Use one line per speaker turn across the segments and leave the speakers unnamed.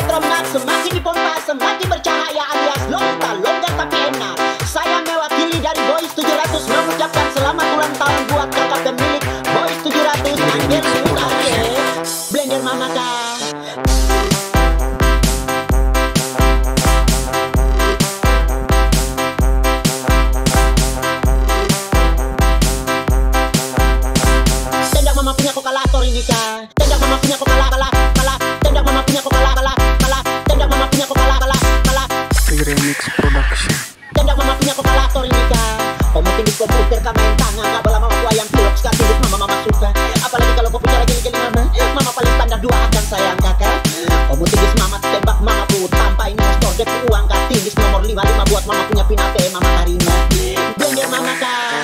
Petromax semakin dipompa, semakin bercahaya alias lonta, longgar tapi enak. Saya mewakili dari Boys 700 mengucapkan selamat ulang tahun buat kakak pemilik Boys 700 Angger Surake. Blender mama kak. Tendak mama punya kokalator ini kak. Tendak mama punya kokala. Tendak mama punya kokala. Tendak mama punya kokala.
Remix Production.
Tendak mama punya kokalator ini kak. Kamu tinggi komputer kak main tangan. Gak bala mama ku ayam pilok. Sekarang tinggi mama suka. Apalagi kalau kau bicara gini-gini mama. Mama paling standar 2 akan sayang kakak. Kamu tinggi mama tembak mama ku. Tanpa investor dep uang kak. Tinggi nomor 55 buat mama punya pinate mama Karina. Blender mama kak.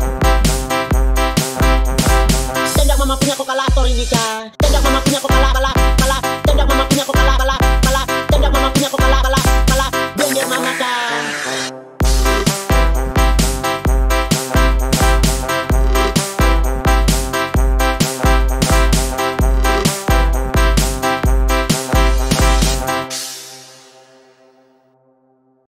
Tendak mama punya kokalator ini kak. Tendak mama punya kokala.